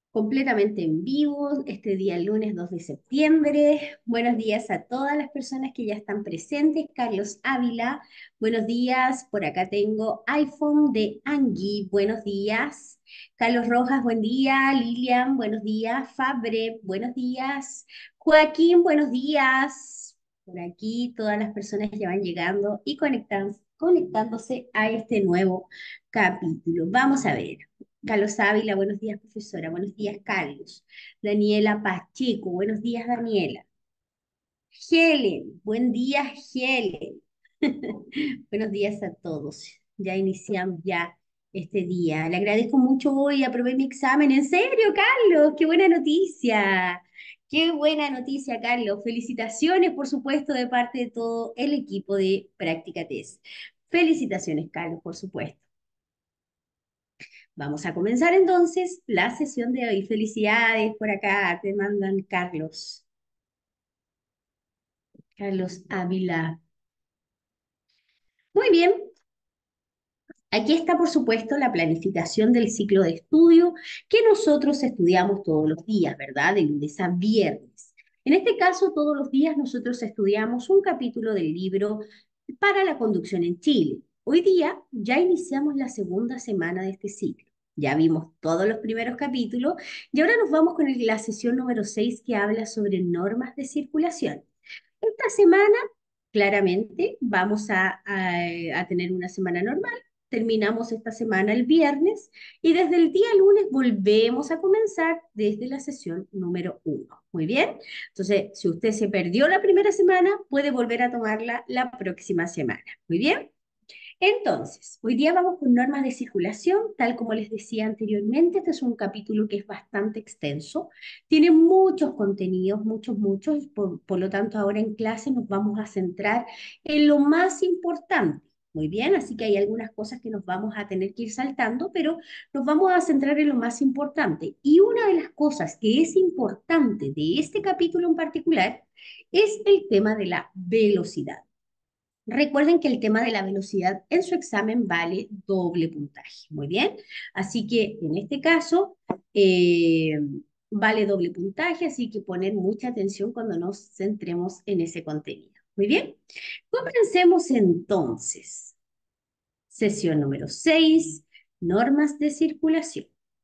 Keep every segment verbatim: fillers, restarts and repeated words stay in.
Completamente en vivo, este día lunes dos de septiembre. Buenos días a todas las personas que ya están presentes. Carlos Ávila, buenos días. Por acá tengo iPhone de Angie, buenos días. Carlos Rojas, buen día. Lilian, buenos días. Fabre, buenos días. Joaquín, buenos días. Por aquí todas las personas ya van llegando y conectan- conectándose a este nuevo capítulo. Vamos a ver. Carlos Ávila, buenos días, profesora. Buenos días, Carlos. Daniela Pacheco, buenos días, Daniela. Helen, buen día, Helen. Buenos días a todos. Ya iniciamos ya este día. Le agradezco mucho hoy, aprobé mi examen. ¿En serio, Carlos? Qué buena noticia. Qué buena noticia, Carlos. Felicitaciones, por supuesto, de parte de todo el equipo de Práctica Test. Felicitaciones, Carlos, por supuesto. Vamos a comenzar entonces la sesión de hoy. Felicidades por acá, te mandan Carlos. Carlos Ávila. Muy bien, aquí está por supuesto la planificación del ciclo de estudio que nosotros estudiamos todos los días, ¿verdad? De lunes a viernes. En este caso, todos los días nosotros estudiamos un capítulo del libro para la conducción en Chile. Hoy día ya iniciamos la segunda semana de este ciclo. Ya vimos todos los primeros capítulos y ahora nos vamos con el- la sesión número seis que habla sobre normas de circulación. Esta semana, claramente, vamos a, a- a tener una semana normal. Terminamos esta semana el viernes y desde el día lunes volvemos a comenzar desde la sesión número uno. Muy bien. Entonces, si usted se perdió la primera semana, puede volver a tomarla la próxima semana. Muy bien. Entonces, hoy día vamos con normas de circulación, tal como les decía anteriormente, este es un capítulo que es bastante extenso, tiene muchos contenidos, muchos, muchos, por, por lo tanto ahora en clase nos vamos a centrar en lo más importante. Muy bien, así que hay algunas cosas que nos vamos a tener que ir saltando, pero nos vamos a centrar en lo más importante. Y una de las cosas que es importante de este capítulo en particular es el tema de la velocidad. Recuerden que el tema de la velocidad en su examen vale doble puntaje. Muy bien. Así que en este caso eh, vale doble puntaje, así que poner mucha atención cuando nos centremos en ese contenido. Muy bien. Comencemos entonces. Sesión número seis, normas de circulación.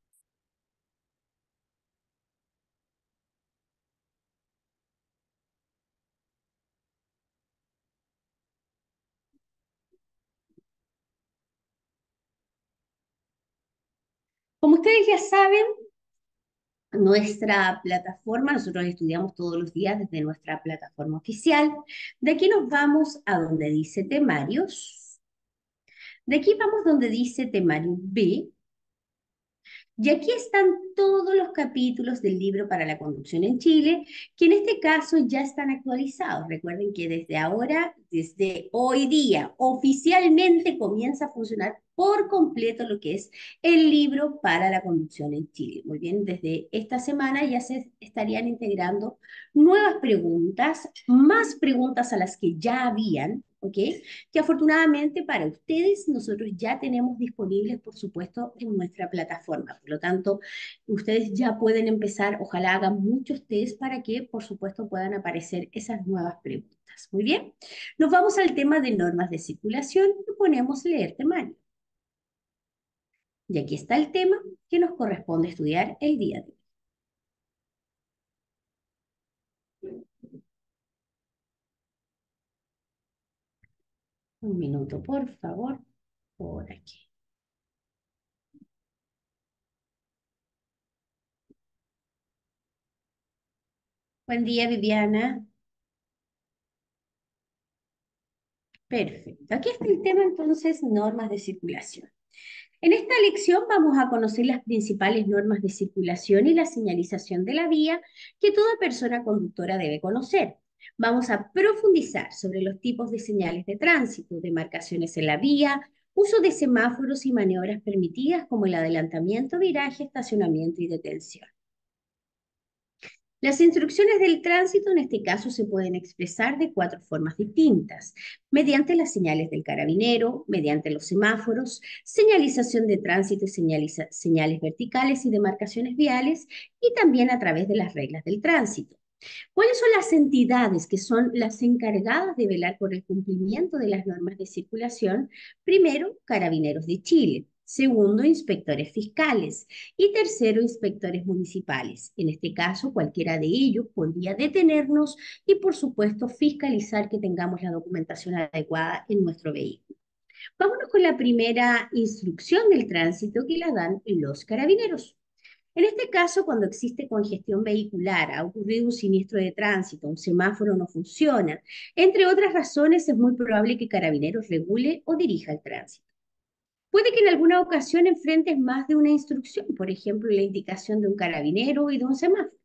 Como ustedes ya saben, nuestra plataforma, nosotros estudiamos todos los días desde nuestra plataforma oficial. De aquí nos vamos a donde dice temarios. De aquí vamos donde dice temario B. Y aquí están todos los capítulos del libro para la conducción en Chile, que en este caso ya están actualizados. Recuerden que desde ahora, desde hoy día, oficialmente comienza a funcionar por completo lo que es el libro para la conducción en Chile. Muy bien, desde esta semana ya se estarían integrando nuevas preguntas, más preguntas a las que ya habían, ¿ok? Que afortunadamente para ustedes nosotros ya tenemos disponibles, por supuesto, en nuestra plataforma. Por lo tanto, ustedes ya pueden empezar, ojalá hagan muchos test para que, por supuesto, puedan aparecer esas nuevas preguntas. Muy bien, nos vamos al tema de normas de circulación y ponemos leer temario. Y aquí está el tema que nos corresponde estudiar el día de hoy. Un minuto, por favor, por aquí. Buen día, Viviana. Perfecto. Aquí está el tema entonces, normas de circulación. En esta lección vamos a conocer las principales normas de circulación y la señalización de la vía que toda persona conductora debe conocer. Vamos a profundizar sobre los tipos de señales de tránsito, demarcaciones en la vía, uso de semáforos y maniobras permitidas como el adelantamiento, viraje, estacionamiento y detención. Las instrucciones del tránsito en este caso se pueden expresar de cuatro formas distintas: mediante las señales del carabinero, mediante los semáforos, señalización de tránsito y señaliza- señales verticales y demarcaciones viales, y también a través de las reglas del tránsito. ¿Cuáles son las entidades que son las encargadas de velar por el cumplimiento de las normas de circulación? Primero, Carabineros de Chile. Segundo, inspectores fiscales. Y tercero, inspectores municipales. En este caso, cualquiera de ellos podría detenernos y, por supuesto, fiscalizar que tengamos la documentación adecuada en nuestro vehículo. Vámonos con la primera instrucción del tránsito que la dan los carabineros. En este caso, cuando existe congestión vehicular, ha ocurrido un siniestro de tránsito, un semáforo no funciona, entre otras razones, es muy probable que Carabineros regule o dirija el tránsito. Puede que en alguna ocasión enfrentes más de una instrucción, por ejemplo, la indicación de un carabinero y de un semáforo.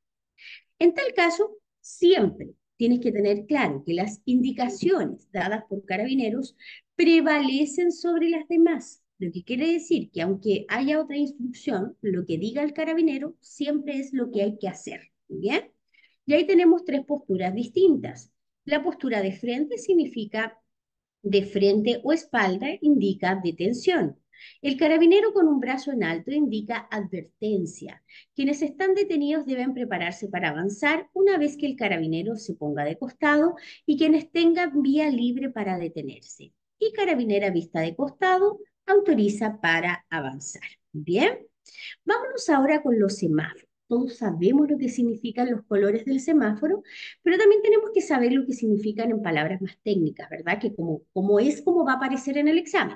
En tal caso, siempre tienes que tener claro que las indicaciones dadas por Carabineros prevalecen sobre las demás, lo que quiere decir que aunque haya otra instrucción, lo que diga el carabinero siempre es lo que hay que hacer. ¿Bien? Y ahí tenemos tres posturas distintas. La postura de frente significa de frente o espalda indica detención. El carabinero con un brazo en alto indica advertencia. Quienes están detenidos deben prepararse para avanzar una vez que el carabinero se ponga de costado, y quienes tengan vía libre para detenerse. Y carabinera vista de costado autoriza para avanzar. Bien, vámonos ahora con los semáforos. Todos sabemos lo que significan los colores del semáforo, pero también tenemos que saber lo que significan en palabras más técnicas, ¿verdad? Que como, como es como va a aparecer en el examen.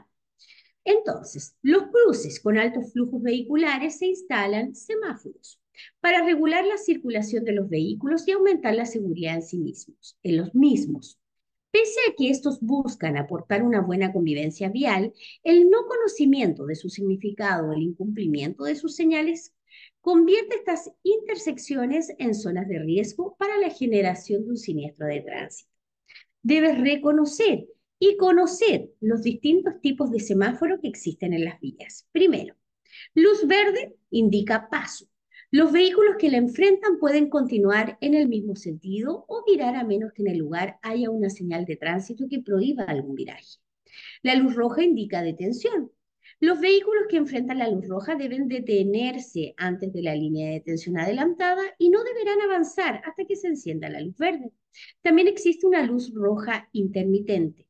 Entonces, los cruces con altos flujos vehiculares se instalan semáforos para regular la circulación de los vehículos y aumentar la seguridad en sí mismos, en los mismos. Pese a que estos buscan aportar una buena convivencia vial, el no conocimiento de su significado o el incumplimiento de sus señales convierte estas intersecciones en zonas de riesgo para la generación de un siniestro de tránsito. Debes reconocer y conocer los distintos tipos de semáforo que existen en las vías. Primero, luz verde indica paso. Los vehículos que la enfrentan pueden continuar en el mismo sentido o virar a menos que en el lugar haya una señal de tránsito que prohíba algún viraje. La luz roja indica detención. Los vehículos que enfrentan la luz roja deben detenerse antes de la línea de detención adelantada y no deberán avanzar hasta que se encienda la luz verde. También existe una luz roja intermitente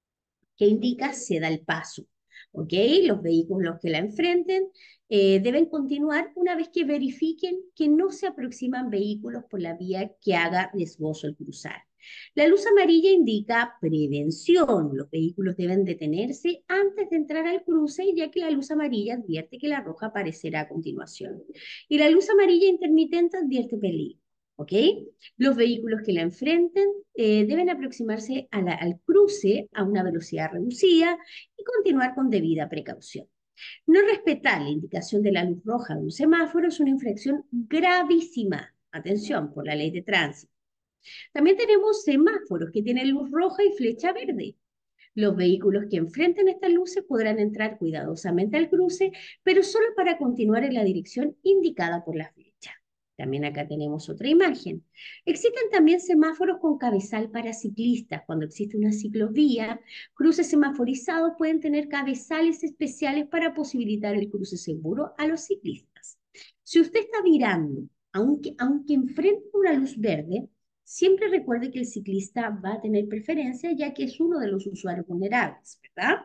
que indica se da el paso. ¿Ok? Los vehículos que la enfrenten eh, deben continuar una vez que verifiquen que no se aproximan vehículos por la vía que haga riesgoso el cruzar. La luz amarilla indica prevención. Los vehículos deben detenerse antes de entrar al cruce, ya que la luz amarilla advierte que la roja aparecerá a continuación. Y la luz amarilla intermitente advierte peligro. ¿Ok? Los vehículos que la enfrenten eh, deben aproximarse a la- al cruce a una velocidad reducida y continuar con debida precaución. No respetar la indicación de la luz roja de un semáforo es una infracción gravísima. Atención, por la ley de tránsito. También tenemos semáforos que tienen luz roja y flecha verde. Los vehículos que enfrenten estas luces podrán entrar cuidadosamente al cruce, pero solo para continuar en la dirección indicada por la flecha. También acá tenemos otra imagen. Existen también semáforos con cabezal para ciclistas. Cuando existe una ciclovía, cruces semaforizados pueden tener cabezales especiales para posibilitar el cruce seguro a los ciclistas. Si usted está virando, aunque, aunque enfrente una luz verde, siempre recuerde que el ciclista va a tener preferencia, ya que es uno de los usuarios vulnerables, ¿verdad?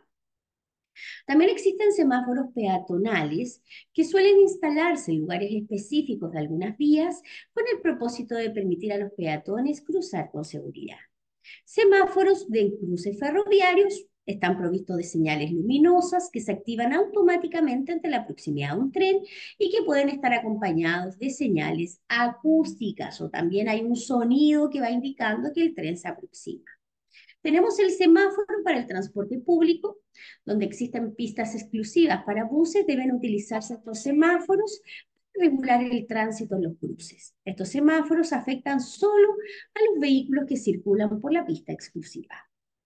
También existen semáforos peatonales que suelen instalarse en lugares específicos de algunas vías con el propósito de permitir a los peatones cruzar con seguridad. Semáforos de cruces ferroviarios están provistos de señales luminosas que se activan automáticamente ante la proximidad de un tren y que pueden estar acompañados de señales acústicas, o también hay un sonido que va indicando que el tren se aproxima. Tenemos el semáforo para el transporte público, donde existen pistas exclusivas para buses. Deben utilizarse estos semáforos para regular el tránsito en los cruces. Estos semáforos afectan solo a los vehículos que circulan por la pista exclusiva.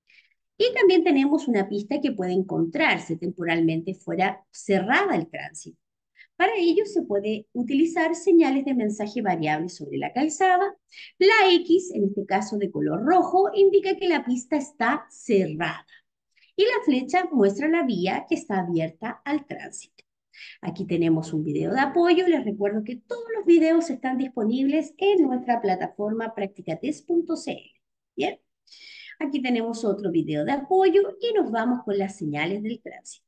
Y también tenemos una pista que puede encontrarse temporalmente fuera cerrada el tránsito. Para ello se puede utilizar señales de mensaje variables sobre la calzada. La X, en este caso de color rojo, indica que la pista está cerrada y la flecha muestra la vía que está abierta al tránsito. Aquí tenemos un video de apoyo. Les recuerdo que todos los videos están disponibles en nuestra plataforma practicatest punto c l. Bien, aquí tenemos otro video de apoyo y nos vamos con las señales del tránsito.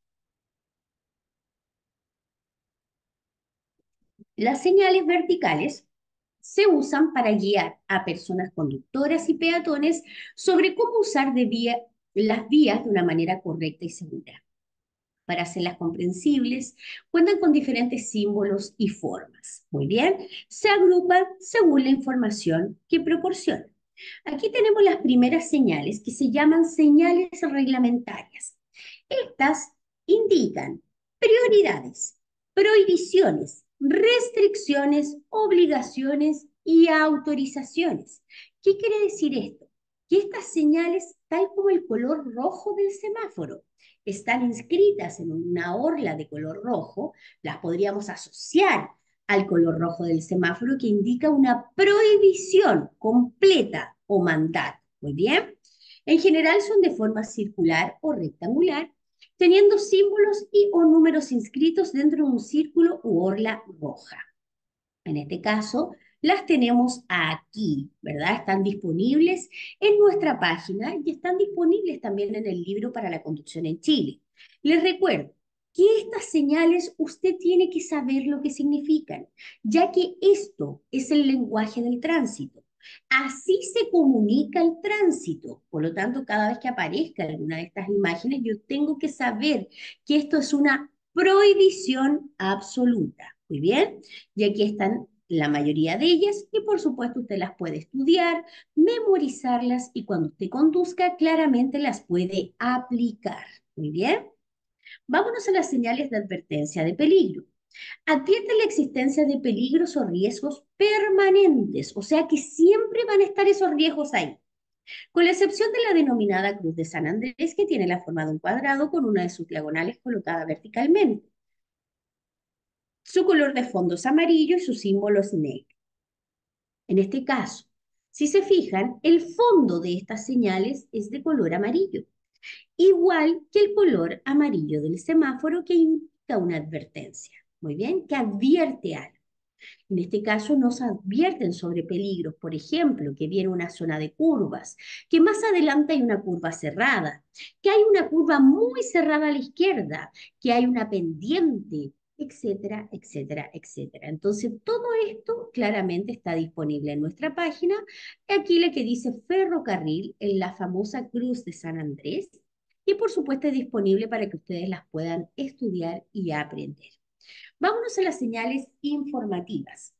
Las señales verticales se usan para guiar a personas conductoras y peatones sobre cómo usar de vía, las vías de una manera correcta y segura. Para hacerlas comprensibles, cuentan con diferentes símbolos y formas. Muy bien, se agrupan según la información que proporcionan. Aquí tenemos las primeras señales que se llaman señales reglamentarias. Estas indican prioridades, prohibiciones, restricciones, obligaciones y autorizaciones. ¿Qué quiere decir esto? Que estas señales, tal como el color rojo del semáforo, están inscritas en una orla de color rojo, las podríamos asociar al color rojo del semáforo que indica una prohibición completa o mandato. Muy bien. En general son de forma circular o rectangular, teniendo símbolos y o números inscritos dentro de un círculo u orla roja. En este caso, las tenemos aquí, ¿verdad? Están disponibles en nuestra página y están disponibles también en el libro para la conducción en Chile. Les recuerdo que estas señales usted tiene que saber lo que significan, ya que esto es el lenguaje del tránsito. Así se comunica el tránsito. Por lo tanto, cada vez que aparezca alguna de estas imágenes, yo tengo que saber que esto es una prohibición absoluta. Muy bien, y aquí están la mayoría de ellas y por supuesto usted las puede estudiar, memorizarlas y cuando usted conduzca claramente las puede aplicar. Muy bien, vámonos a las señales de advertencia de peligro. Advierte la existencia de peligros o riesgos permanentes, o sea que siempre van a estar esos riesgos ahí, con la excepción de la denominada Cruz de San Andrés, que tiene la forma de un cuadrado con una de sus diagonales colocada verticalmente. Su color de fondo es amarillo y su símbolo es negro. En este caso, si se fijan, el fondo de estas señales es de color amarillo, igual que el color amarillo del semáforo que indica una advertencia. Muy bien, que advierte algo. En este caso nos advierten sobre peligros, por ejemplo, que viene una zona de curvas, que más adelante hay una curva cerrada, que hay una curva muy cerrada a la izquierda, que hay una pendiente, etcétera, etcétera, etcétera. Entonces, todo esto claramente está disponible en nuestra página. Aquí la que dice ferrocarril en la famosa Cruz de San Andrés, y por supuesto es disponible para que ustedes las puedan estudiar y aprender. Vámonos a las señales informativas.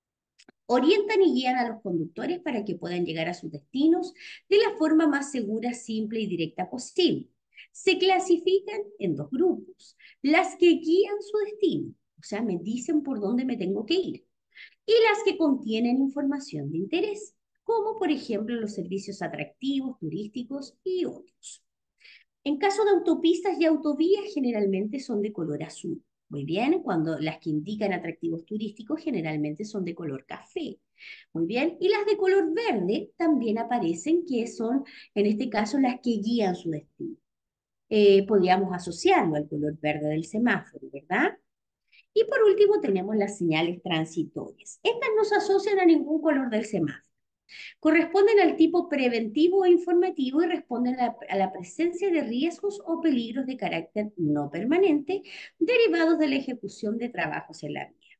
Orientan y guían a los conductores para que puedan llegar a sus destinos de la forma más segura, simple y directa posible. Se clasifican en dos grupos, las que guían su destino, o sea, me dicen por dónde me tengo que ir, y las que contienen información de interés, como por ejemplo los servicios atractivos, turísticos y otros. En caso de autopistas y autovías, generalmente son de color azul. Muy bien, cuando las que indican atractivos turísticos generalmente son de color café. Muy bien, y las de color verde también aparecen, que son, en este caso, las que guían su destino. Eh, podríamos asociarlo al color verde del semáforo, ¿verdad? Y por último tenemos las señales transitorias. Estas no se asocian a ningún color del semáforo. Corresponden al tipo preventivo o informativo y responden a, a la presencia de riesgos o peligros de carácter no permanente derivados de la ejecución de trabajos en la vía.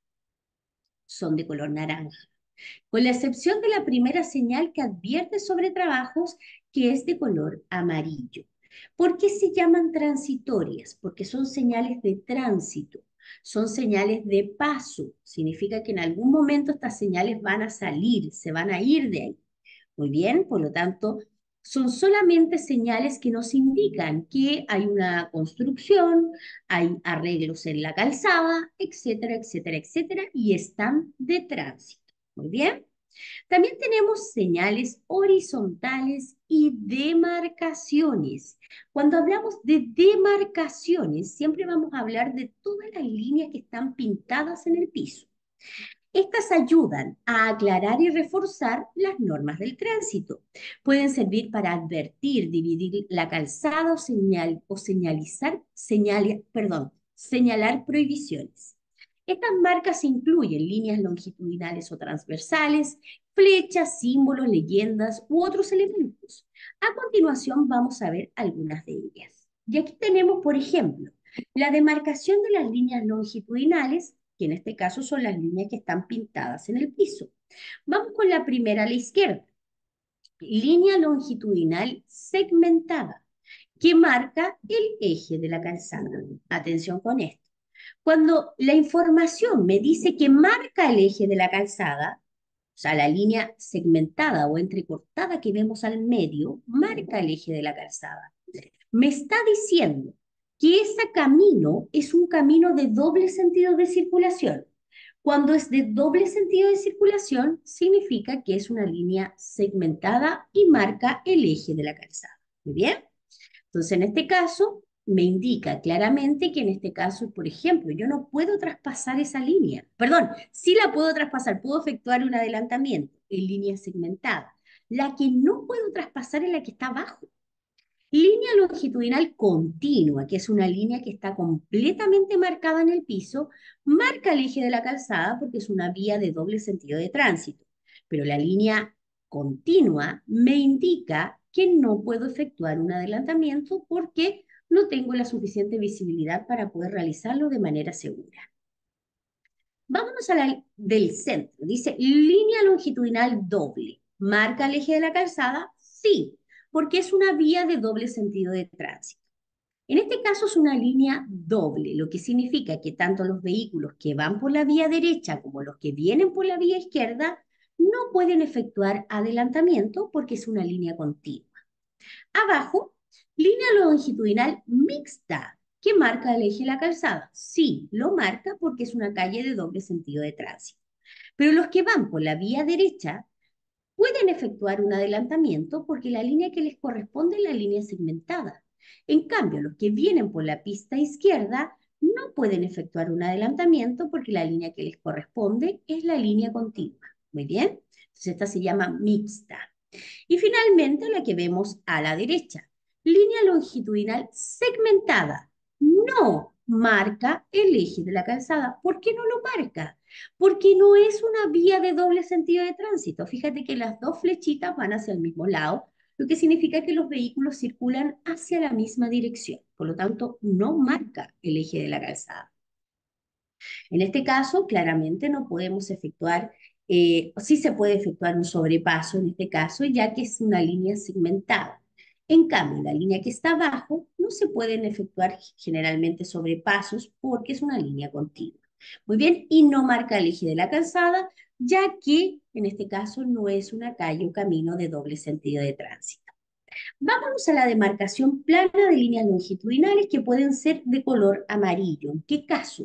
Son de color naranja, con la excepción de la primera señal que advierte sobre trabajos, que es de color amarillo. ¿Por qué se llaman transitorias? Porque son señales de tránsito, son señales de paso. Significa que en algún momento estas señales van a salir, se van a ir de ahí. Muy bien, por lo tanto, son solamente señales que nos indican que hay una construcción, hay arreglos en la calzada, etcétera, etcétera, etcétera, y están de tránsito. Muy bien. También tenemos señales horizontales y demarcaciones. Cuando hablamos de demarcaciones, siempre vamos a hablar de todas las líneas que están pintadas en el piso. Estas ayudan a aclarar y reforzar las normas del tránsito. Pueden servir para advertir, dividir la calzada o, señal, o señalizar, señal, perdón, señalar prohibiciones. Estas marcas incluyen líneas longitudinales o transversales, flechas, símbolos, leyendas u otros elementos. A continuación vamos a ver algunas de ellas. Y aquí tenemos, por ejemplo, la demarcación de las líneas longitudinales, que en este caso son las líneas que están pintadas en el piso. Vamos con la primera a la izquierda. Línea longitudinal segmentada, que marca el eje de la calzada. Atención con esto. Cuando la información me dice que marca el eje de la calzada, o sea, la línea segmentada o entrecortada que vemos al medio, marca el eje de la calzada. Me está diciendo que ese camino es un camino de doble sentido de circulación. Cuando es de doble sentido de circulación, significa que es una línea segmentada y marca el eje de la calzada. ¿Muy bien? Entonces, en este caso, me indica claramente que en este caso, por ejemplo, yo no puedo traspasar esa línea. Perdón, sí la puedo traspasar, puedo efectuar un adelantamiento en línea segmentada. La que no puedo traspasar es la que está abajo. Línea longitudinal continua, que es una línea que está completamente marcada en el piso, marca el eje de la calzada porque es una vía de doble sentido de tránsito. Pero la línea continua me indica que no puedo efectuar un adelantamiento porque no tengo la suficiente visibilidad para poder realizarlo de manera segura. Vámonos a la del centro. Dice línea longitudinal doble. ¿Marca el eje de la calzada? Sí, porque es una vía de doble sentido de tránsito. En este caso es una línea doble, lo que significa que tanto los vehículos que van por la vía derecha como los que vienen por la vía izquierda no pueden efectuar adelantamiento porque es una línea continua. Abajo, línea longitudinal mixta, que marca el eje de la calzada. Sí, lo marca porque es una calle de doble sentido de tránsito. Pero los que van por la vía derecha pueden efectuar un adelantamiento porque la línea que les corresponde es la línea segmentada. En cambio, los que vienen por la pista izquierda no pueden efectuar un adelantamiento porque la línea que les corresponde es la línea continua. Muy bien, entonces esta se llama mixta. Y finalmente la que vemos a la derecha, línea longitudinal segmentada. No marca el eje de la calzada. ¿Por qué no lo marca? Porque no es una vía de doble sentido de tránsito. Fíjate que las dos flechitas van hacia el mismo lado, lo que significa que los vehículos circulan hacia la misma dirección. Por lo tanto, no marca el eje de la calzada. En este caso, claramente no podemos efectuar, eh, sí se puede efectuar un sobrepaso en este caso, ya que es una línea segmentada. En cambio, la línea que está abajo no se pueden efectuar generalmente sobrepasos porque es una línea continua. Muy bien, y no marca el eje de la calzada, ya que en este caso no es una calle o camino de doble sentido de tránsito. Vámonos a la demarcación plana de líneas longitudinales que pueden ser de color amarillo. ¿En qué caso?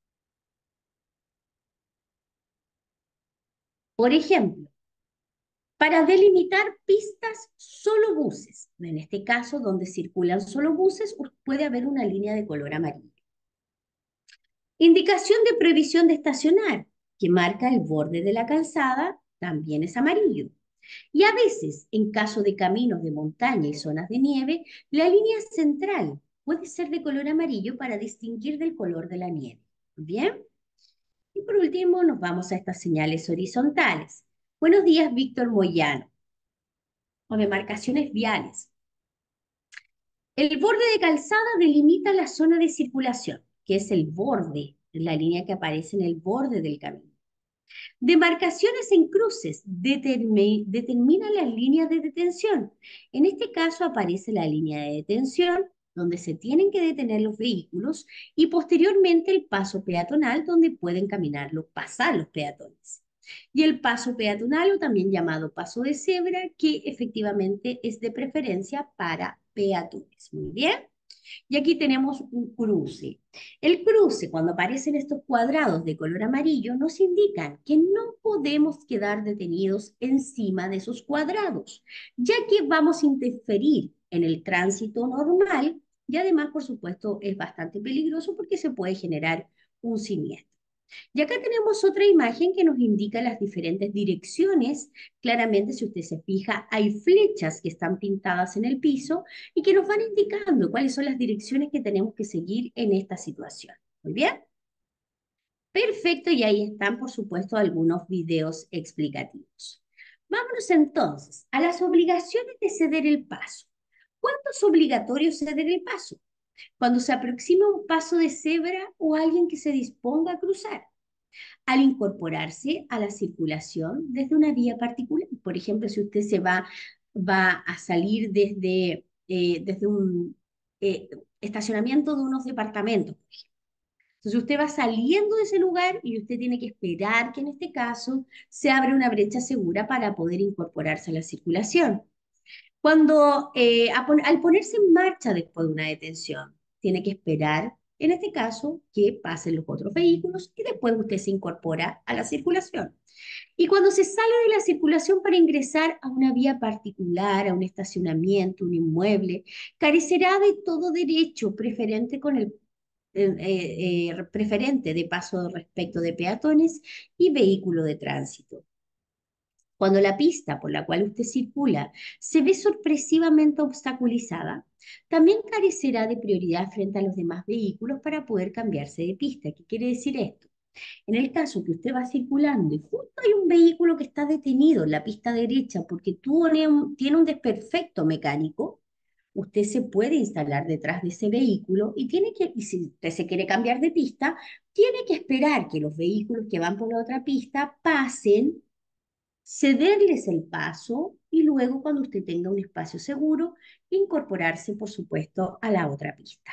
Por ejemplo, para delimitar pistas solo buses. En este caso, donde circulan solo buses, puede haber una línea de color amarillo. Indicación de prohibición de estacionar, que marca el borde de la calzada, también es amarillo. Y a veces, en caso de caminos de montaña y zonas de nieve, la línea central puede ser de color amarillo para distinguir del color de la nieve. ¿Bien? Y por último, nos vamos a estas señales horizontales. Buenos días, Víctor Moyano. O demarcaciones viales. El borde de calzada delimita la zona de circulación, que es el borde, la línea que aparece en el borde del camino. Demarcaciones en cruces determi- determinan las líneas de detención. En este caso aparece la línea de detención, donde se tienen que detener los vehículos, y posteriormente el paso peatonal, donde pueden caminar los, pasar los peatones. Y el paso peatonal, o también llamado paso de cebra, que efectivamente es de preferencia para peatones. Muy bien. Y aquí tenemos un cruce. El cruce, cuando aparecen estos cuadrados de color amarillo, nos indican que no podemos quedar detenidos encima de esos cuadrados, ya que vamos a interferir en el tránsito normal y además, por supuesto, es bastante peligroso porque se puede generar un siniestro. Y acá tenemos otra imagen que nos indica las diferentes direcciones. Claramente, si usted se fija, hay flechas que están pintadas en el piso y que nos van indicando cuáles son las direcciones que tenemos que seguir en esta situación. Muy bien. Perfecto, y ahí están, por supuesto, algunos videos explicativos. Vámonos entonces a las obligaciones de ceder el paso. ¿Cuándo es obligatorio ceder el paso? Cuando se aproxima un paso de cebra o alguien que se disponga a cruzar, al incorporarse a la circulación desde una vía particular. Por ejemplo, si usted se va, va a salir desde, eh, desde un eh, estacionamiento de unos departamentos. Entonces usted va saliendo de ese lugar y usted tiene que esperar que en este caso se abra una brecha segura para poder incorporarse a la circulación. Cuando eh, a pon- al ponerse en marcha después de una detención, tiene que esperar, en este caso, que pasen los otros vehículos y después usted se incorpora a la circulación. Y cuando se sale de la circulación para ingresar a una vía particular, a un estacionamiento, un inmueble, carecerá de todo derecho preferente con el eh, eh, eh, preferente de paso respecto de peatones y vehículo de tránsito. Cuando la pista por la cual usted circula se ve sorpresivamente obstaculizada, también carecerá de prioridad frente a los demás vehículos para poder cambiarse de pista. ¿Qué quiere decir esto? En el caso que usted va circulando y justo hay un vehículo que está detenido en la pista derecha porque tiene un, tiene un desperfecto mecánico, usted se puede instalar detrás de ese vehículo y tiene que, y si usted se quiere cambiar de pista, tiene que esperar que los vehículos que van por la otra pista pasen, cederles el paso y luego, cuando usted tenga un espacio seguro, incorporarse, por supuesto, a la otra pista.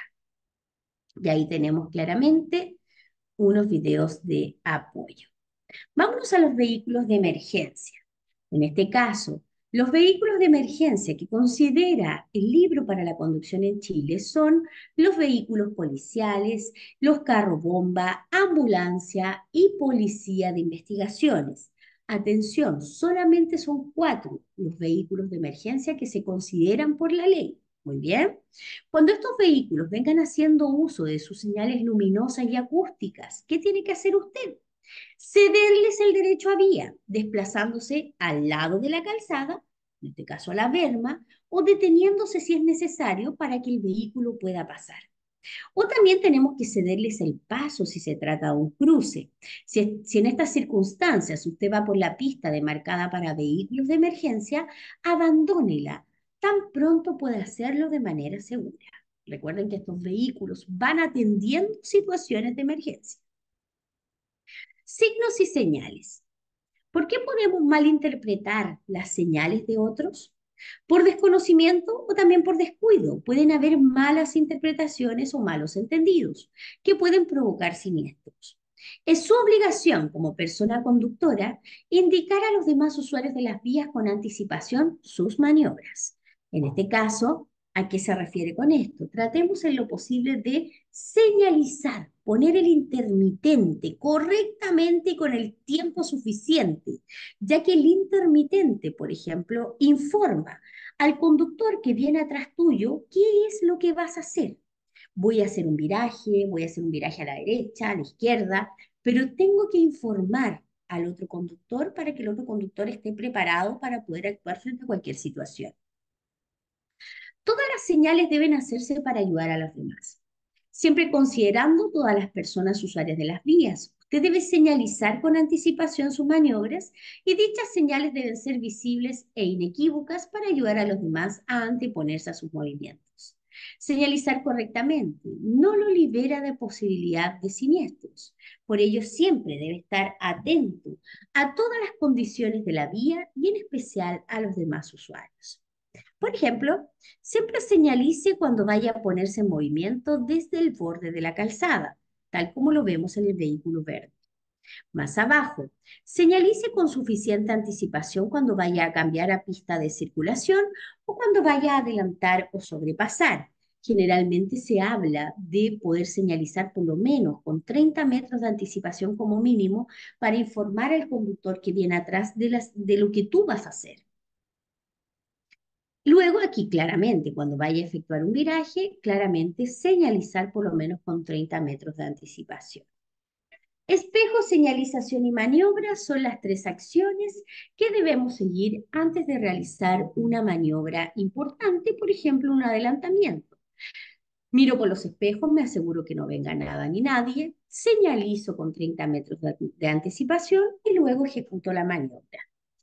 Y ahí tenemos claramente unos videos de apoyo. Vámonos a los vehículos de emergencia. En este caso, los vehículos de emergencia que considera el libro para la conducción en Chile son los vehículos policiales, los carros bomba, ambulancia y policía de investigaciones. Atención, solamente son cuatro los vehículos de emergencia que se consideran por la ley. Muy bien. Cuando estos vehículos vengan haciendo uso de sus señales luminosas y acústicas, ¿qué tiene que hacer usted? Cederles el derecho a vía, desplazándose al lado de la calzada, en este caso a la berma, o deteniéndose si es necesario para que el vehículo pueda pasar. O también tenemos que cederles el paso si se trata de un cruce. Si, si en estas circunstancias usted va por la pista demarcada para vehículos de emergencia, abandónela tan pronto pueda hacerlo de manera segura. Recuerden que estos vehículos van atendiendo situaciones de emergencia. Signos y señales. ¿Por qué podemos malinterpretar las señales de otros? ¿Por desconocimiento o también por descuido? Pueden haber malas interpretaciones o malos entendidos que pueden provocar siniestros. Es su obligación como persona conductora indicar a los demás usuarios de las vías con anticipación sus maniobras. En este caso, ¿a qué se refiere con esto? Tratemos en lo posible de señalizar, poner el intermitente correctamente y con el tiempo suficiente, ya que el intermitente, por ejemplo, informa al conductor que viene atrás tuyo qué es lo que vas a hacer. Voy a hacer un viraje, voy a hacer un viraje a la derecha, a la izquierda, pero tengo que informar al otro conductor para que el otro conductor esté preparado para poder actuar frente a cualquier situación. Todas las señales deben hacerse para ayudar a los demás, siempre considerando todas las personas usuarias de las vías. Usted debe señalizar con anticipación sus maniobras y dichas señales deben ser visibles e inequívocas para ayudar a los demás a anteponerse a sus movimientos. Señalizar correctamente no lo libera de posibilidad de siniestros. Por ello, siempre debe estar atento a todas las condiciones de la vía y en especial a los demás usuarios. Por ejemplo, siempre señalice cuando vaya a ponerse en movimiento desde el borde de la calzada, tal como lo vemos en el vehículo verde. Más abajo, señalice con suficiente anticipación cuando vaya a cambiar a pista de circulación o cuando vaya a adelantar o sobrepasar. generalmente se habla de poder señalizar por lo menos con treinta metros de anticipación como mínimo para informar al conductor que viene atrás de, las, de lo que tú vas a hacer. Luego aquí claramente, cuando vaya a efectuar un viraje, claramente señalizar por lo menos con treinta metros de anticipación. Espejo, señalización y maniobra son las tres acciones que debemos seguir antes de realizar una maniobra importante, por ejemplo, un adelantamiento. Miro por los espejos, me aseguro que no venga nada ni nadie, señalizo con treinta metros de, de anticipación y luego ejecuto la maniobra.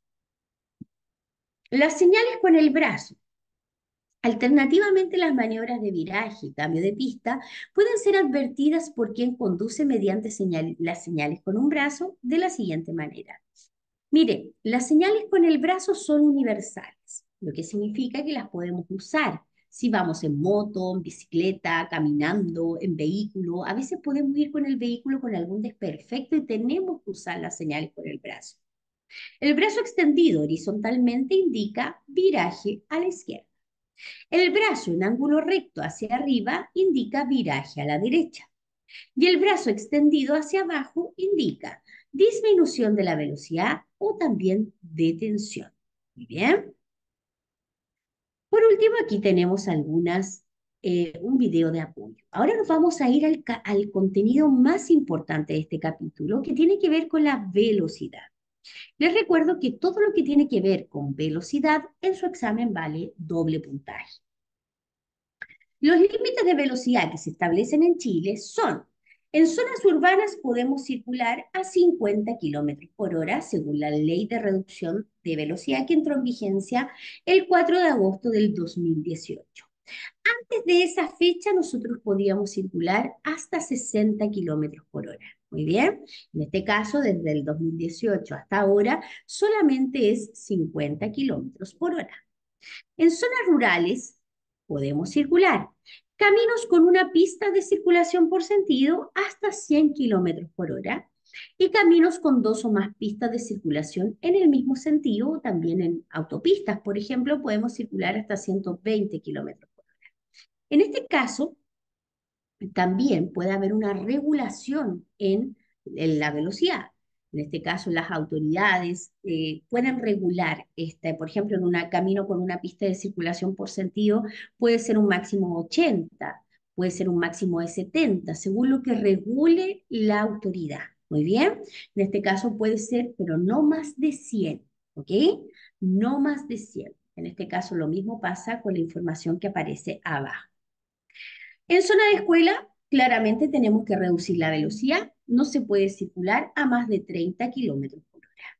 Las señales con el brazo. Alternativamente, las maniobras de viraje y cambio de pista pueden ser advertidas por quien conduce mediante señal, las señales con un brazo de la siguiente manera. Mire, las señales con el brazo son universales, lo que significa que las podemos usar. Si vamos en moto, en bicicleta, caminando, en vehículo, a veces podemos ir con el vehículo con algún desperfecto y tenemos que usar las señales con el brazo. El brazo extendido horizontalmente indica viraje a la izquierda. El brazo en ángulo recto hacia arriba indica viraje a la derecha. Y el brazo extendido hacia abajo indica disminución de la velocidad o también detención. Muy bien. Por último, aquí tenemos algunas, eh, un video de apoyo. Ahora nos vamos a ir al, al contenido más importante de este capítulo, que tiene que ver con la velocidad. Les recuerdo que todo lo que tiene que ver con velocidad en su examen vale doble puntaje. Los límites de velocidad que se establecen en Chile son: en zonas urbanas podemos circular a cincuenta kilómetros por hora, según la Ley de Reducción de Velocidad que entró en vigencia el cuatro de agosto del dos mil dieciocho. Antes de esa fecha, nosotros podíamos circular hasta sesenta kilómetros por hora. Muy bien, en este caso, desde el dos mil dieciocho hasta ahora, solamente es cincuenta kilómetros por hora. En zonas rurales podemos circular caminos con una pista de circulación por sentido hasta cien kilómetros por hora y caminos con dos o más pistas de circulación en el mismo sentido o también en autopistas. Por ejemplo, podemos circular hasta ciento veinte kilómetros por hora. En este caso, también puede haber una regulación en, en la velocidad. En este caso, las autoridades eh, pueden regular, este, por ejemplo, en un camino con una pista de circulación por sentido, puede ser un máximo de ochenta, puede ser un máximo de setenta, según lo que regule la autoridad. Muy bien, en este caso puede ser, pero no más de cien, ¿ok? No más de cien. En este caso, lo mismo pasa con la información que aparece abajo. En zona de escuela, claramente tenemos que reducir la velocidad. No se puede circular a más de treinta kilómetros por hora.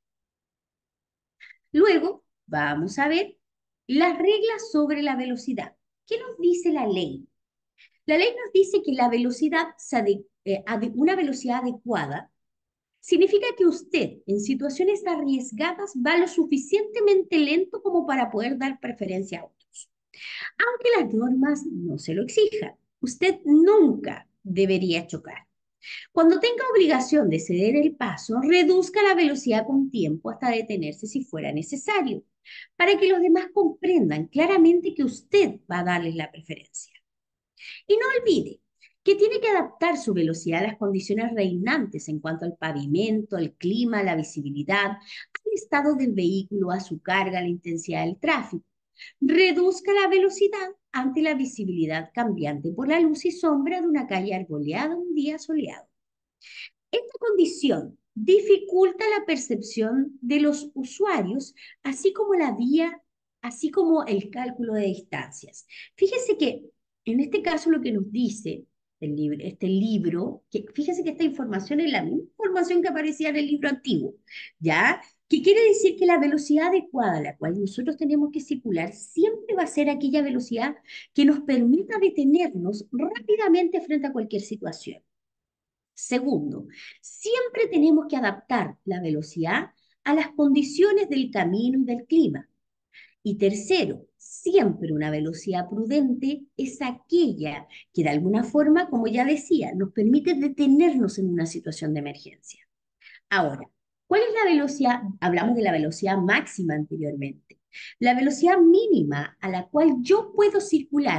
Luego, vamos a ver las reglas sobre la velocidad. ¿Qué nos dice la ley? La ley nos dice que la velocidad, eh, una velocidad adecuada, significa que usted en situaciones arriesgadas va lo suficientemente lento como para poder dar preferencia a otros. Aunque las normas no se lo exijan, usted nunca debería chocar. Cuando tenga obligación de ceder el paso, reduzca la velocidad con tiempo hasta detenerse si fuera necesario, para que los demás comprendan claramente que usted va a darles la preferencia. Y no olvide que tiene que adaptar su velocidad a las condiciones reinantes en cuanto al pavimento, al clima, la visibilidad, al estado del vehículo, a su carga, la intensidad del tráfico. Reduzca la velocidad ante la visibilidad cambiante por la luz y sombra de una calle arboleada un día soleado. Esta condición dificulta la percepción de los usuarios, así como la vía, así como el cálculo de distancias. Fíjese que en este caso lo que nos dice el libro, este libro, que fíjese que esta información es la misma información que aparecía en el libro antiguo, ¿ya? Que quiere decir que la velocidad adecuada a la cual nosotros tenemos que circular siempre va a ser aquella velocidad que nos permita detenernos rápidamente frente a cualquier situación. Segundo, siempre tenemos que adaptar la velocidad a las condiciones del camino y del clima. Y tercero, siempre una velocidad prudente es aquella que de alguna forma, como ya decía, nos permite detenernos en una situación de emergencia. Ahora, ¿cuál es la velocidad? Hablamos de la velocidad máxima anteriormente. La velocidad mínima a la cual yo puedo circular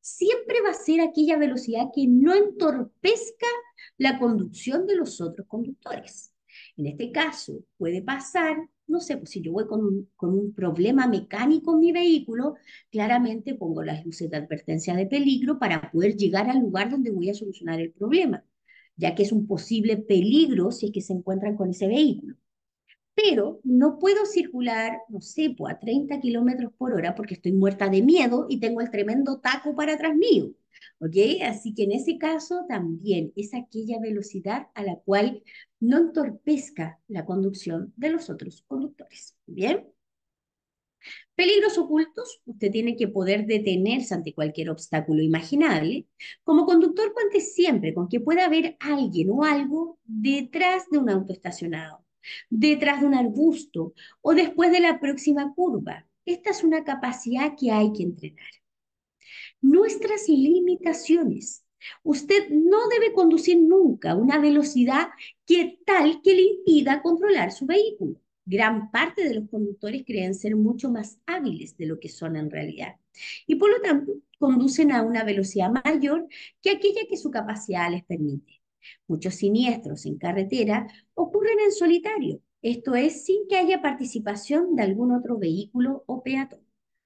siempre va a ser aquella velocidad que no entorpezca la conducción de los otros conductores. En este caso, puede pasar, no sé, pues si yo voy con un, con un problema mecánico en mi vehículo, claramente pongo las luces de advertencia de peligro para poder llegar al lugar donde voy a solucionar el problema, ya que es un posible peligro si es que se encuentran con ese vehículo. Pero no puedo circular, no sé, pues a treinta kilómetros por hora porque estoy muerta de miedo y tengo el tremendo taco para atrás mío. ¿Ok? Así que en ese caso también es aquella velocidad a la cual no entorpezca la conducción de los otros conductores. ¿Bien? Peligros ocultos, usted tiene que poder detenerse ante cualquier obstáculo imaginable. Como conductor, cuente siempre con que pueda haber alguien o algo detrás de un auto estacionado, detrás de un arbusto o después de la próxima curva. Esta es una capacidad que hay que entrenar. Nuestras limitaciones. Usted no debe conducir nunca a una velocidad que tal que le impida controlar su vehículo. Gran parte de los conductores creen ser mucho más hábiles de lo que son en realidad y por lo tanto conducen a una velocidad mayor que aquella que su capacidad les permite. Muchos siniestros en carretera ocurren en solitario, esto es, sin que haya participación de algún otro vehículo o peatón.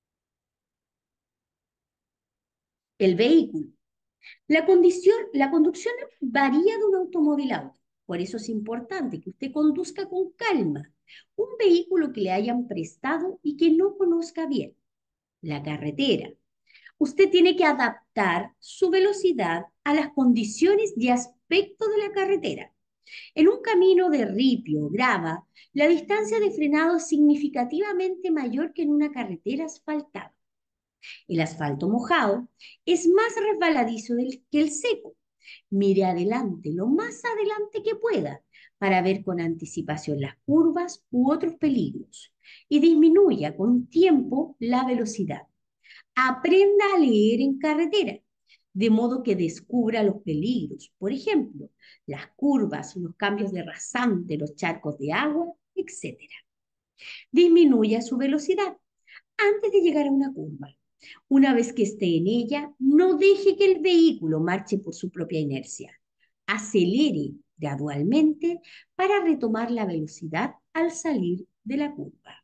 El vehículo. La condición, la conducción varía de un automóvil a otro. Por eso es importante que usted conduzca con calma un vehículo que le hayan prestado y que no conozca bien. La carretera. Usted tiene que adaptar su velocidad a las condiciones y aspectos de la carretera. En un camino de ripio o grava, la distancia de frenado es significativamente mayor que en una carretera asfaltada. El asfalto mojado es más resbaladizo del, que el seco. Mire adelante, lo más adelante que pueda, para ver con anticipación las curvas u otros peligros y disminuya con tiempo la velocidad. Aprenda a leer en carretera, de modo que descubra los peligros, por ejemplo, las curvas, los cambios de rasante, los charcos de agua, etcétera. Disminuya su velocidad antes de llegar a una curva. Una vez que esté en ella, no deje que el vehículo marche por su propia inercia. Acelere gradualmente para retomar la velocidad al salir de la curva.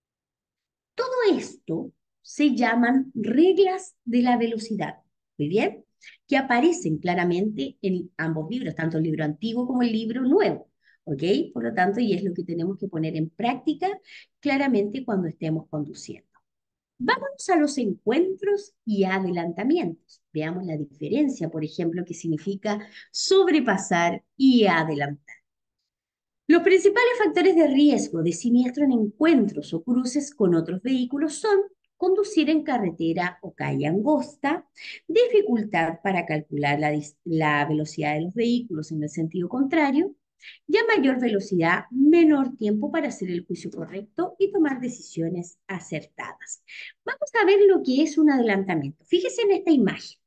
Todo esto se llaman reglas de la velocidad. Muy bien, que aparecen claramente en ambos libros, tanto el libro antiguo como el libro nuevo. ¿Ok? Por lo tanto, y es lo que tenemos que poner en práctica claramente cuando estemos conduciendo. Vamos a los encuentros y adelantamientos. Veamos la diferencia, por ejemplo, que significa sobrepasar y adelantar. Los principales factores de riesgo de siniestro en encuentros o cruces con otros vehículos son conducir en carretera o calle angosta, dificultad para calcular la, la velocidad de los vehículos en el sentido contrario, y a mayor velocidad, menor tiempo para hacer el juicio correcto y tomar decisiones acertadas. Vamos a ver lo que es un adelantamiento. Fíjese en esta imagen.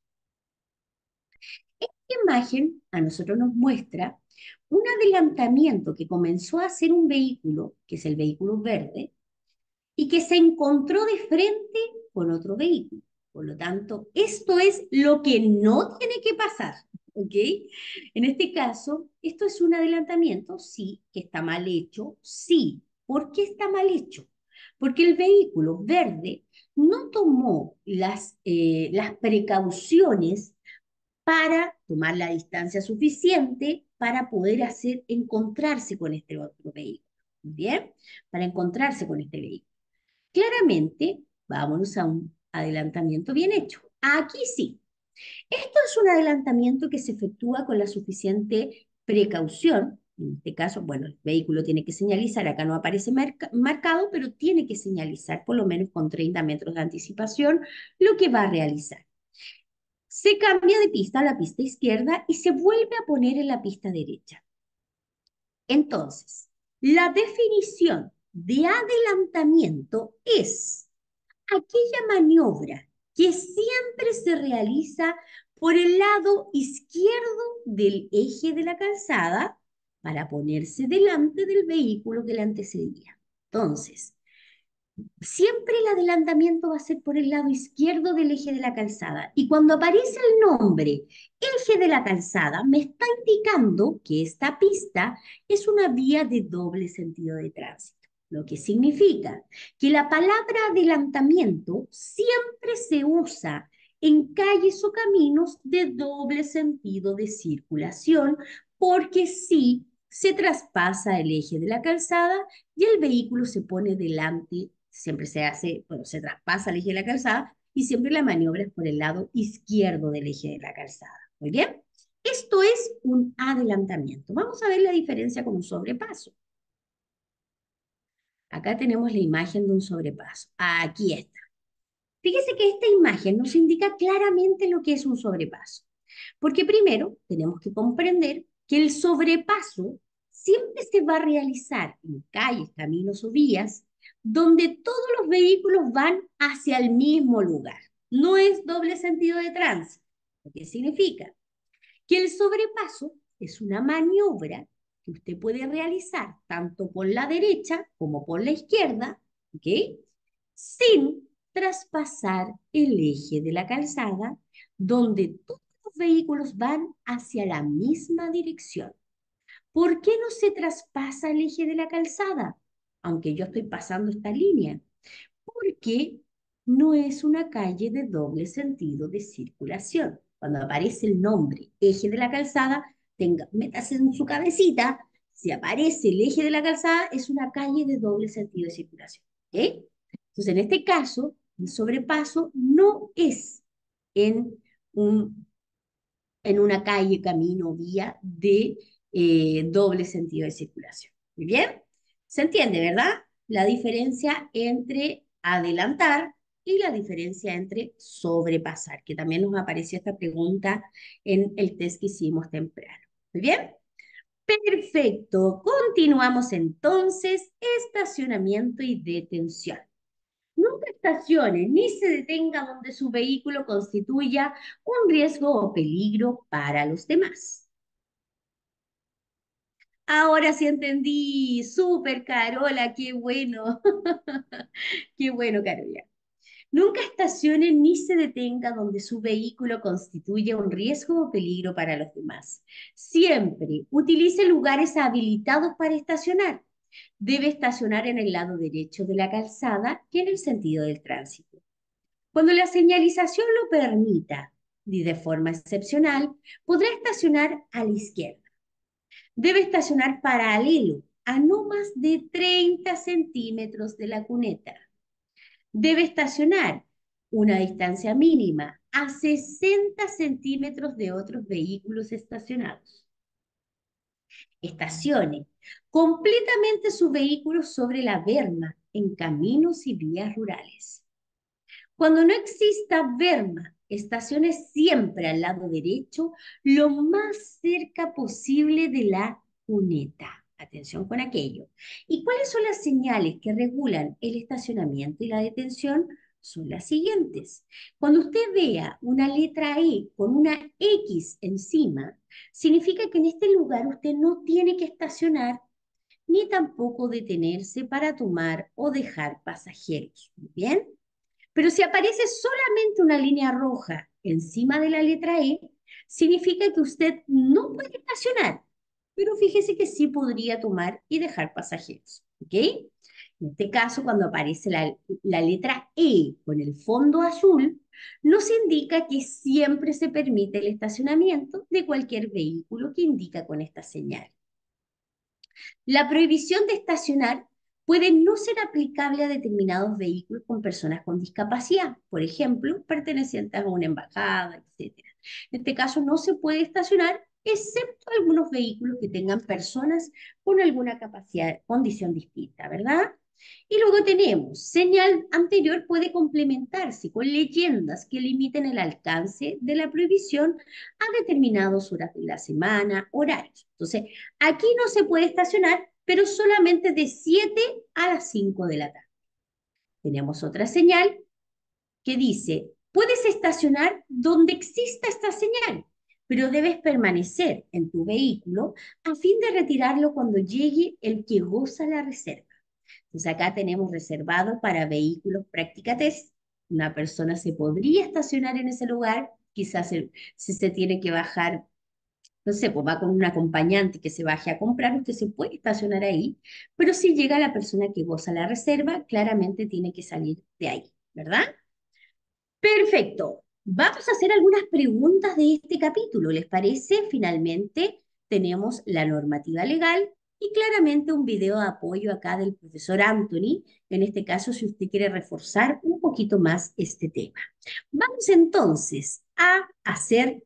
Esta imagen a nosotros nos muestra un adelantamiento que comenzó a hacer un vehículo, que es el vehículo verde, y que se encontró de frente con otro vehículo. Por lo tanto, esto es lo que no tiene que pasar. ¿Ok? En este caso, esto es un adelantamiento, sí, que está mal hecho, sí. ¿Por qué está mal hecho? Porque el vehículo verde no tomó las, eh, las precauciones para tomar la distancia suficiente para poder hacer, encontrarse con este otro vehículo. ¿Bien? Para encontrarse con este vehículo. Claramente, vámonos a un adelantamiento bien hecho. Aquí sí. Esto es un adelantamiento que se efectúa con la suficiente precaución. En este caso, bueno, el vehículo tiene que señalizar, acá no aparece marca, marcado, pero tiene que señalizar por lo menos con treinta metros de anticipación lo que va a realizar. Se cambia de pista a la pista izquierda y se vuelve a poner en la pista derecha. Entonces, la definición de adelantamiento es aquella maniobra que siempre se realiza por el lado izquierdo del eje de la calzada para ponerse delante del vehículo que le antecedía. Entonces, Siempre el adelantamiento va a ser por el lado izquierdo del eje de la calzada. Y cuando aparece el nombre eje de la calzada, me está indicando que esta pista es una vía de doble sentido de tránsito. Lo que significa que la palabra adelantamiento siempre se usa en calles o caminos de doble sentido de circulación, porque sí se traspasa el eje de la calzada y el vehículo se pone delante, siempre se hace, bueno, se traspasa el eje de la calzada y siempre la maniobra es por el lado izquierdo del eje de la calzada. Muy bien. Esto es un adelantamiento. Vamos a ver la diferencia con un sobrepaso. Acá tenemos la imagen de un sobrepaso. Aquí está. Fíjese que esta imagen nos indica claramente lo que es un sobrepaso. Porque primero tenemos que comprender que el sobrepaso siempre se va a realizar en calles, caminos o vías donde todos los vehículos van hacia el mismo lugar. No es doble sentido de tránsito. ¿Lo que significa? Que el sobrepaso es una maniobra que usted puede realizar tanto por la derecha como por la izquierda, ¿ok? Sin traspasar el eje de la calzada, donde todos los vehículos van hacia la misma dirección. ¿Por qué no se traspasa el eje de la calzada? Aunque yo estoy pasando esta línea, porque no es una calle de doble sentido de circulación. Cuando aparece el nombre eje de la calzada, tenga, métase en su cabecita, si aparece el eje de la calzada, es una calle de doble sentido de circulación. ¿Ok? Entonces, en este caso, el sobrepaso no es en, un, en una calle, camino, vía de eh, doble sentido de circulación. ¿Muy bien? ¿Se entiende, verdad? La diferencia entre adelantar y la diferencia entre sobrepasar, que también nos apareció esta pregunta en el test que hicimos temprano. ¿Muy bien? Perfecto. Continuamos entonces. Estacionamiento y detención. Nunca estacione ni se detenga donde su vehículo constituya un riesgo o peligro para los demás. Ahora sí entendí. Súper, Carola, qué bueno. Qué bueno, Carola. Nunca estacione ni se detenga donde su vehículo constituya un riesgo o peligro para los demás. Siempre utilice lugares habilitados para estacionar. Debe estacionar en el lado derecho de la calzada y en el sentido del tránsito. Cuando la señalización lo permita, y de forma excepcional, podrá estacionar a la izquierda. Debe estacionar paralelo a no más de treinta centímetros de la cuneta. Debe estacionar una distancia mínima a sesenta centímetros de otros vehículos estacionados. Estacione completamente su vehículo sobre la berma en caminos y vías rurales. Cuando no exista berma, estacione siempre al lado derecho, lo más cerca posible de la cuneta. Atención con aquello. ¿Y cuáles son las señales que regulan el estacionamiento y la detención? Son las siguientes. Cuando usted vea una letra E con una X encima, significa que en este lugar usted no tiene que estacionar ni tampoco detenerse para tomar o dejar pasajeros. ¿Muy bien? Pero si aparece solamente una línea roja encima de la letra E, significa que usted no puede estacionar, pero fíjese que sí podría tomar y dejar pasajeros, ¿ok? En este caso, cuando aparece la, la letra E con el fondo azul, nos indica que siempre se permite el estacionamiento de cualquier vehículo que indica con esta señal. La prohibición de estacionar puede no ser aplicable a determinados vehículos con personas con discapacidad, por ejemplo, pertenecientes a una embajada, etcétera. En este caso no se puede estacionar, excepto algunos vehículos que tengan personas con alguna capacidad, condición distinta, ¿verdad? Y luego tenemos, señal anterior puede complementarse con leyendas que limiten el alcance de la prohibición a determinadas horas de la semana, horarios. Entonces, aquí no se puede estacionar, pero solamente de siete a las cinco de la tarde. Tenemos otra señal que dice, puedes estacionar donde exista esta señal, pero debes permanecer en tu vehículo a fin de retirarlo cuando llegue el que goza la reserva. Entonces acá tenemos reservado para vehículos práctica test. Una persona se podría estacionar en ese lugar, quizás el- si se tiene que bajar, no sé, pues va con un acompañante que se baje a comprar, usted se puede estacionar ahí, pero si llega la persona que goza la reserva, claramente tiene que salir de ahí, ¿verdad? Perfecto. Vamos a hacer algunas preguntas de este capítulo. ¿Les parece? Finalmente tenemos la normativa legal y claramente un video de apoyo acá del profesor Anthony, en este caso si usted quiere reforzar un poquito más este tema. Vamos entonces a hacer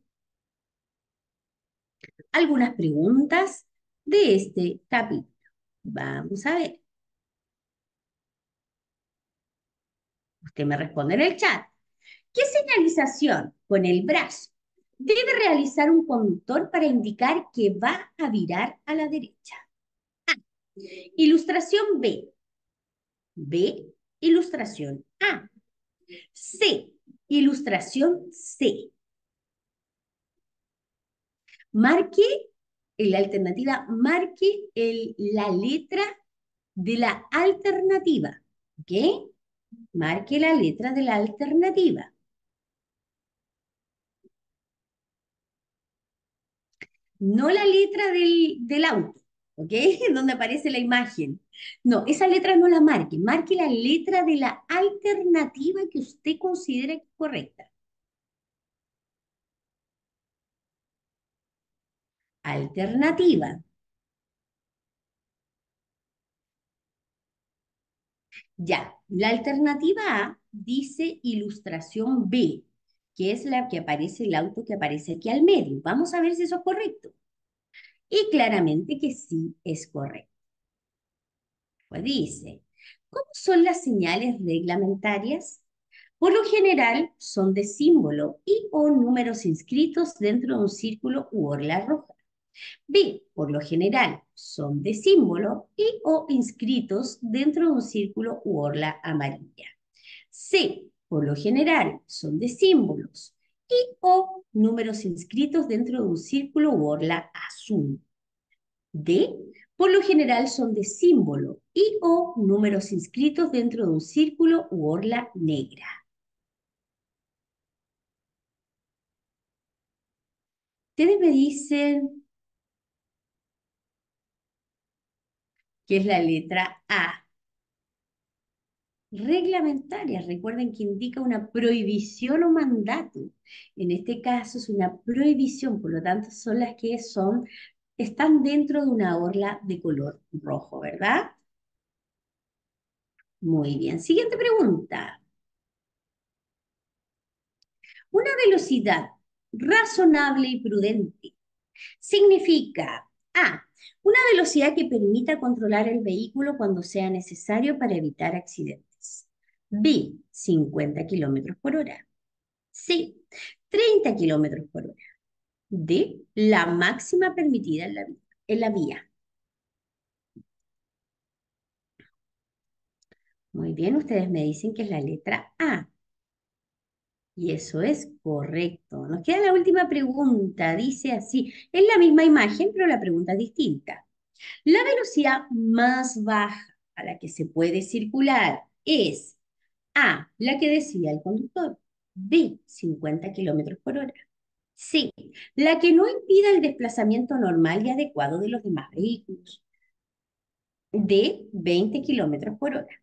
algunas preguntas de este capítulo. Vamos a ver. Usted me responde en el chat. ¿Qué señalización con el brazo debe realizar un conductor para indicar que va a virar a la derecha? Ilustración B. B. Ilustración A. C. Ilustración C. Marque, en la alternativa, marque el- la letra de la alternativa. ¿Ok? Marque la letra de la alternativa. No la letra del, del auto, ¿ok? Donde aparece la imagen. No, esa letra no la marque, marque la letra de la alternativa que usted considere correcta. Alternativa. Ya, la alternativa A dice ilustración B, que es la que aparece, el auto que aparece aquí al medio. Vamos a ver si eso es correcto. Y claramente que sí es correcto. Pues dice, ¿cómo son las señales reglamentarias? Por lo general son de símbolo y o números inscritos dentro de un círculo u orla roja. B, por lo general son de símbolo y o inscritos dentro de un círculo u orla amarilla. C, por lo general son de símbolos y o números inscritos dentro de un círculo u orla azul. D, por lo general son de símbolo y o números inscritos dentro de un círculo u orla negra. Ustedes me dicen que es la letra A. Reglamentarias, recuerden que indica una prohibición o mandato. En este caso es una prohibición, por lo tanto son las que son, están dentro de una orla de color rojo, ¿verdad? Muy bien. Siguiente pregunta. Una velocidad razonable y prudente significa A, una velocidad que permita controlar el vehículo cuando sea necesario para evitar accidentes. B, cincuenta kilómetros por hora. C, treinta kilómetros por hora. D, la máxima permitida en la, en la vía. Muy bien, ustedes me dicen que es la letra A. Y eso es correcto. Nos queda la última pregunta. Dice así, es la misma imagen, pero la pregunta es distinta. La velocidad más baja a la que se puede circular es A, la que decida el conductor, B, cincuenta kilómetros por hora, C, la que no impida el desplazamiento normal y adecuado de los demás vehículos, D, veinte kilómetros por hora.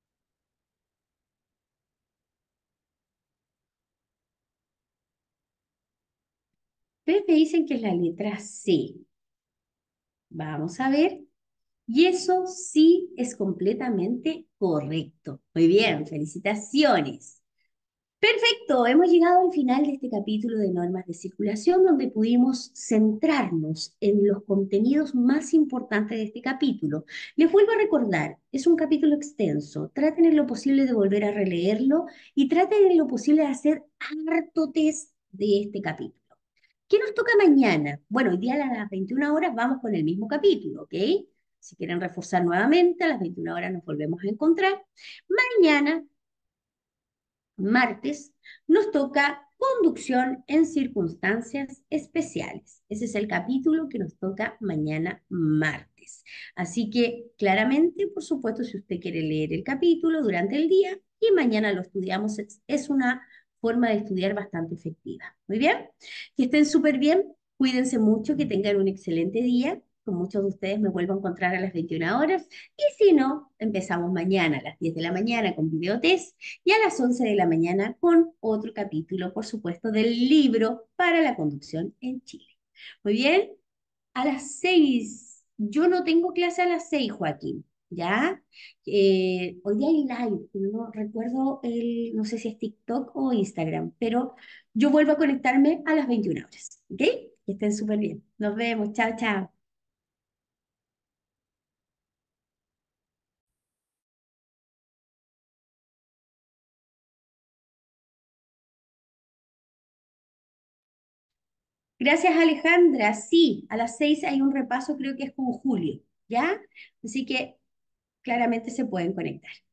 Ustedes me dicen que es la letra C. Vamos a ver. Y eso sí es completamente correcto. Muy bien, felicitaciones. Perfecto, hemos llegado al final de este capítulo de normas de circulación donde pudimos centrarnos en los contenidos más importantes de este capítulo. Les vuelvo a recordar, es un capítulo extenso, traten en lo posible de volver a releerlo y traten en lo posible de hacer harto test de este capítulo. ¿Qué nos toca mañana? Bueno, hoy día a las veintiuna horas vamos con el mismo capítulo, ¿ok? Si quieren reforzar nuevamente, a las veintiuna horas nos volvemos a encontrar. Mañana martes, nos toca conducción en circunstancias especiales. Ese es el capítulo que nos toca mañana martes. Así que claramente, por supuesto, si usted quiere leer el capítulo durante el día y mañana lo estudiamos, es, es una forma de estudiar bastante efectiva. Muy bien, que estén súper bien, cuídense mucho, que tengan un excelente día. Con muchos de ustedes me vuelvo a encontrar a las veintiuna horas y si no, empezamos mañana a las diez de la mañana con videotest y a las once de la mañana con otro capítulo, por supuesto, del libro para la conducción en Chile. Muy bien, a las seis. Yo no tengo clase a las seis, Joaquín, ¿ya? Eh, hoy día hay live, pero no recuerdo el, no sé si es TikTok o Instagram, pero yo vuelvo a conectarme a las veintiuna horas, ¿ok? Que estén súper bien. Nos vemos, chao, chao. Gracias, Alejandra. Sí, a las seis hay un repaso, creo que es con Julio, ¿ya? Así que claramente se pueden conectar.